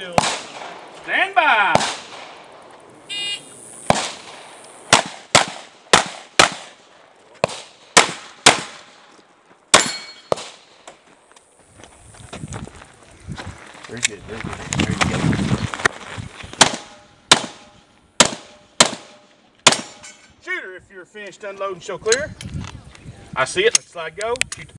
still. Stand by. Very good, very good. There you go. Shooter, if you're finished unloading, show clear. I see it. Let's slide go. Shoot the